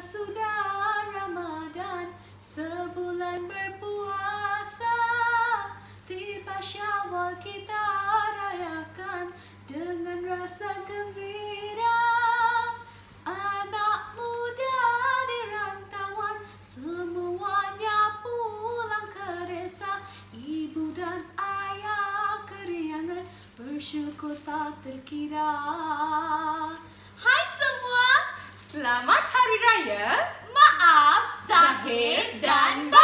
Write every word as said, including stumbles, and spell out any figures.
sudah Ramadan, sebulan berpuasa. Tiba Syawal kita rayakan dengan rasa gembira. Anak muda di rantauan semuanya pulang ke desa. Ibu dan ayah keriangan bersyukur tak terkira. Hai semua, selamat Hari Raya. Maaf, Zahid dan